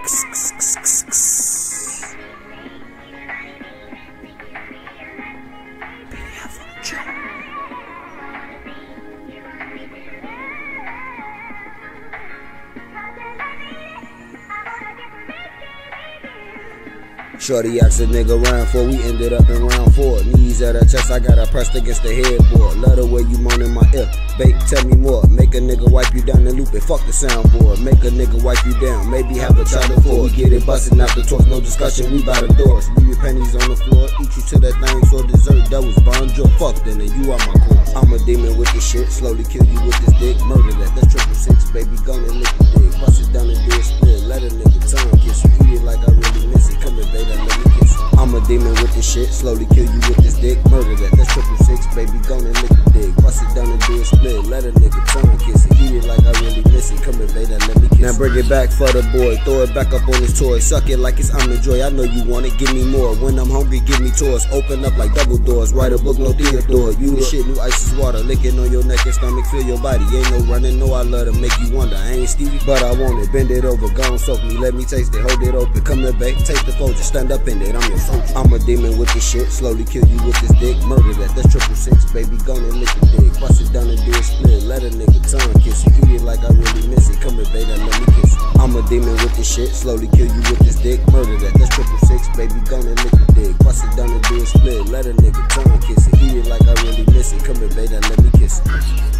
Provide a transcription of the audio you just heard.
Shorty asked a nigga round 4, we ended up in round 4. Knees at her chest, I got her pressed against the headboard. Love the way you moan in my ear, babe, tell me more. Make a nigga wipe you down and loop it, fuck the soundboard. Make a nigga wipe you down, maybe have a child before. We get it bustin' out the torch, no discussion, we by the doors. Leave your pennies on the floor, eat you to that thing, so dessert, that was bonjour. Fuck then, and you are my core. I'm a demon with this shit, slowly kill you with this dick. Murder that, that's 666, baby, gonna lick the dick. Bust it down and do a split, let a nigga tongue kiss you. Eat it like I really miss it, come and baby, let me kiss you. I'm a demon with this shit, slowly kill you with this dick. Murder that, that's 666, baby, gonna lick the dick. Bust it down and do a split, let a nigga tongue kiss it. Eat it like I really miss it, come and baby, let me kiss it. Now bring it back for the boy, throw it back up on his toy. Suck it like it's I'm the joy, I know you want it, give me more. When I'm hungry, give me tours, open up like double doors. Write a book, no Theodore. You the shit, new ice is water, licking on your neck and stomach, feel your body. Ain't no running, no I love to make you wonder. I ain't Stevie, but I want it, bend it over, go and soak me, let me taste it, hold it open. Come here, babe, take the phone, just stand up in it, I'm your soldier. I'm a demon with this shit, slowly kill you with this dick. Murder that, that's 666, baby, gonna lick the dick. Bust it down and do a split, let a nigga tongue kiss it. Eat it like I really miss it, come here, baby, let me kiss it. I'm a demon with this shit, slowly kill you with this dick. Murder that, that's 666, baby, gonna lick the dick. Bust it down and do a split, let a nigga tongue kiss it. Eat it like I really miss it, come here, baby, let me kiss it.